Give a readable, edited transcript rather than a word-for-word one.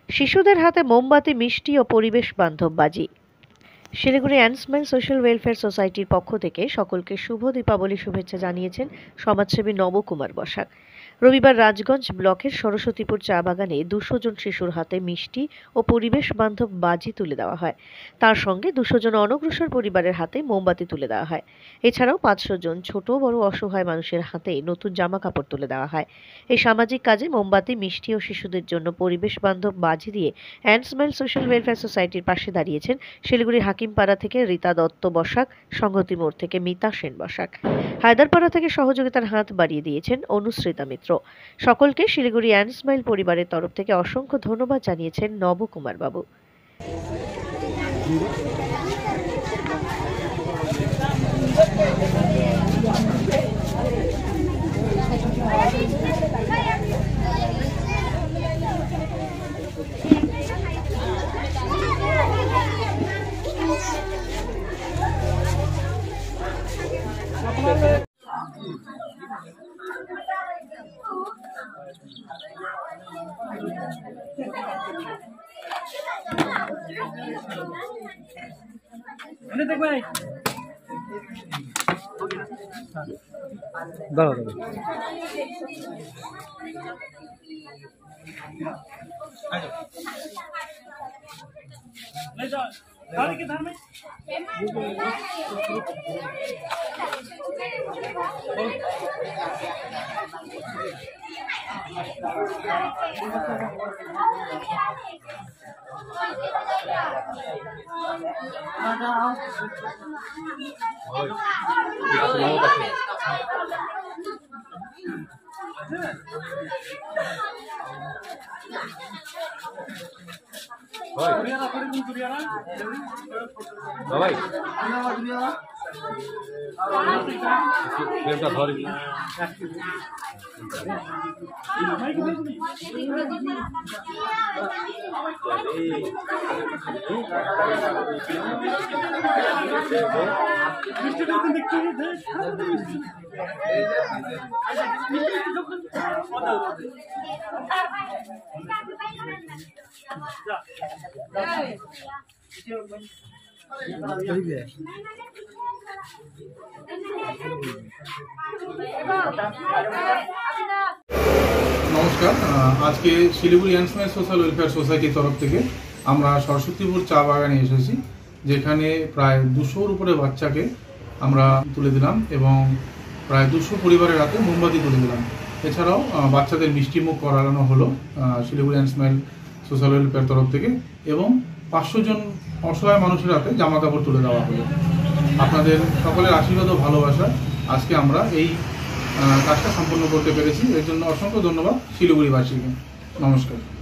শিশুদের হাতে মোমবাতি, মিষ্টি ও পরিবেশ বান্ধব বাজি। শিলিগুড়ি অ্যান্ড সোশ্যাল ওয়েলফেয়ার সোসাইটির পক্ষ থেকে সকলকে শুভ দীপাবলি শুভেচ্ছা জানিয়েছেন সমাজসেবী নবকুমার বসাক। রবিবার রাজগঞ্জ ব্লকের সরস্বতীপুর চা বাগানে 200 জন শিশুর হাতে মিষ্টি ও পরিবেশ বান্ধব বাজি তুলে দেওয়া হয়। তার সঙ্গে 200 জন অনগ্রসর পরিবারের হাতে মোমবাতি তুলে দেওয়া হয়। এছাড়াও 500 জন ছোট বড় অসহায় মানুষের হাতে নতুন জামা কাপড় তুলে দেওয়া হয়। এই সামাজিক কাজে মোমবাতি, মিষ্টি ও শিশুদের জন্য পরিবেশ বান্ধব বাজি দিয়ে অ্যান্ড সোশ্যাল ওয়েলফেয়ার সোসাইটির পাশে দাঁড়িয়েছেন শিলিগুড়ি হাকিমপাড়া থেকে রীতা দত্ত বসাক, সংহতি মোড় থেকে মিতা সেন বসাক, হায়দারপাড়া থেকে সহযোগিতার হাত বাড়িয়ে দিয়েছেন অনুশ্রিতা মিত্র। সকলকে শিলিগুড়ি অ্যান্ড স্মাইল পরিবারের তরফ থেকে অসংখ্য ধন্যবাদ জানিয়েছেন নবকুমার বাবু। নমস্কার। আজকে শিলিগুড়ি অ্যান্ড সোশ্যাল ওয়েলফেয়ার সোসাইটির তরফ থেকে আমরা সরস্বতীপুর চা বাগানে এসেছি, যেখানে প্রায় 200-র উপরে বাচ্চাকে আমরা তুলে দিলাম এবং প্রায় 200 পরিবারের হাতে মোমবাতি তুলে দিলাম। এছাড়াও বাচ্চাদের মিষ্টিমুখ করানো হলো শিলিগুড়ি অ্যান্ড সোশ্যাল ওয়েলফেয়ার তরফ থেকে, এবং 500 জন অসহায় মানুষের হাতে জামা কাপড় তুলে দেওয়া হলো। আপনাদের সকলের আশীর্বাদ ও ভালোবাসা আজকে আমরা এই কাজটা সম্পন্ন করতে পেরেছি। এর জন্য অসংখ্য ধন্যবাদ শিলিগুড়িবাসীকে। নমস্কার।